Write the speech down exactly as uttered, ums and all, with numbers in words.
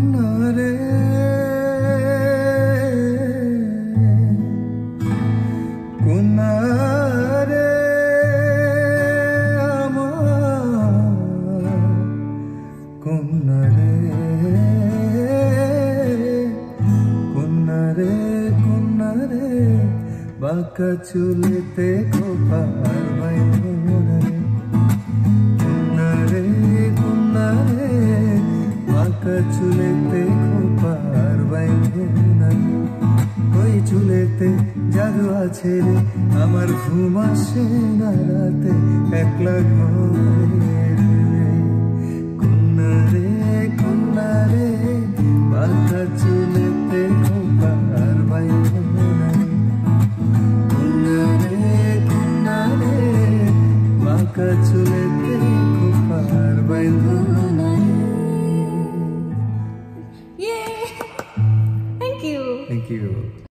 কন্যারে কন্যারে আমার কন্যারে কন্যারে কন্যারে বাঁকা চুলেতে খোপার বাইন্ধরে কন্যারে কন্যারে বাঁকা চুলেতে খোপার বাইন্ধরে ওই চুলেতে জাদু আছে রে আমার ঘুম আসে না রাতে একলা ঘরে কন্যারে কন্যারে বাঁকা চুলেতে খোপার বাইন্ধরে কন্যারে কন্যারে বাঁকা চুলেতে খোপার বাইন্ধরে। Yay! Thank you. Thank you.